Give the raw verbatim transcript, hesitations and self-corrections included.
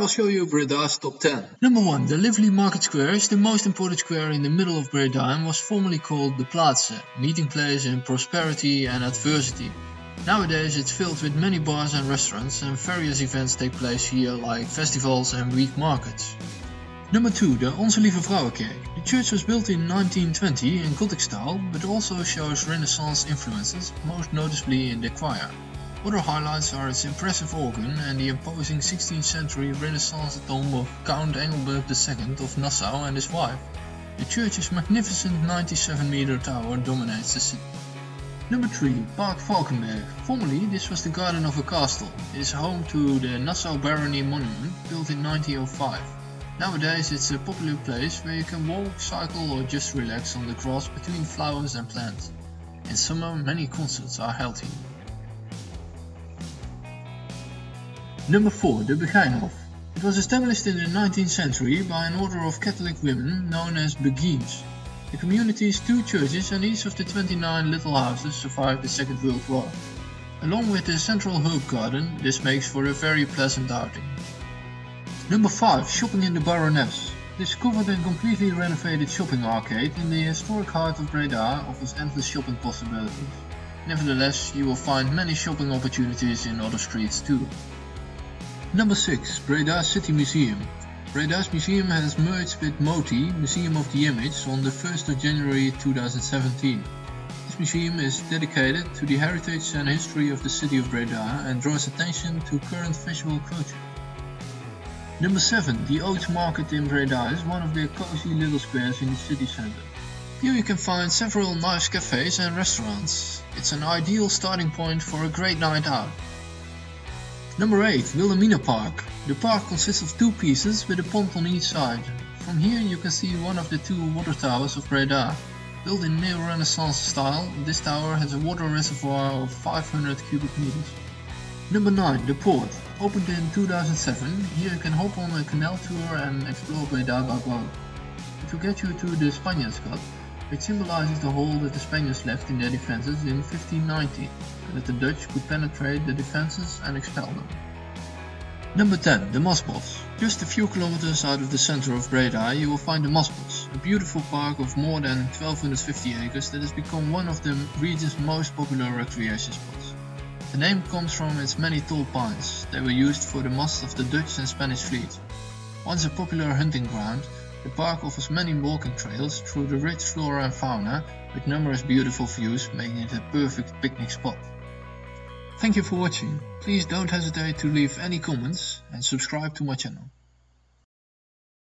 I'll show you Breda's top ten. Number one. The lively market square is the most important square in the middle of Breda and was formerly called the Plaza, meeting place in prosperity and adversity. Nowadays it's filled with many bars and restaurants, and various events take place here like festivals and week markets. Number two. The Onze-Lieve-Vrouwekerk. The church was built in nineteen twenty in Gothic style, but also shows Renaissance influences, most noticeably in the choir. Other highlights are its impressive organ and the imposing sixteenth century Renaissance tomb of Count Engelbert the Second of Nassau and his wife. The church's magnificent ninety-seven meter tower dominates the city. Number three. Park Valkenburg. Formerly this was the garden of a castle. It is home to the Nassau Barony monument, built in nineteen oh five. Nowadays it's a popular place where you can walk, cycle or just relax on the grass between flowers and plants. In summer many concerts are held here. Number four. The Begijnhof. It was established in the nineteenth century by an order of Catholic women known as Begijns. The community's two churches and each of the twenty-nine little houses survived the Second World War. Along with the central herb garden, this makes for a very pleasant outing. Number five. Shopping in the Baroness. This covered and completely renovated shopping arcade in the historic heart of Breda offers endless shopping possibilities. Nevertheless, you will find many shopping opportunities in other streets too. Number six. Breda City Museum. Breda's museum has merged with MOTI, Museum of the Image, on the first of January two thousand seventeen. This museum is dedicated to the heritage and history of the city of Breda and draws attention to current visual culture. Number seven. The Oats market in Breda is one of the cozy little squares in the city centre. Here you can find several nice cafes and restaurants. It's an ideal starting point for a great night out. Number eight. Wilhelmina Park. The park consists of two pieces with a pond on each side. From here you can see one of the two water towers of Breda. Built in neo-Renaissance style, this tower has a water reservoir of five hundred cubic meters. Number nine. The Port. Opened in two thousand seven, here you can hop on a canal tour and explore Breda by boat. It will get you to the Spaniards Cup, which symbolizes the hole that the Spaniards left in their defenses in fifteen ninety, so that the Dutch could penetrate the defenses and expel them. Number ten. The Mastbos. Just a few kilometers out of the center of Breda you will find the Mastbos, a beautiful park of more than twelve hundred fifty acres that has become one of the region's most popular recreation spots. The name comes from its many tall pines. They were used for the masts of the Dutch and Spanish fleet. Once a popular hunting ground, the park offers many walking trails through the rich flora and fauna with numerous beautiful views, making it a perfect picnic spot. Thank you for watching. Please don't hesitate to leave any comments and subscribe to my channel.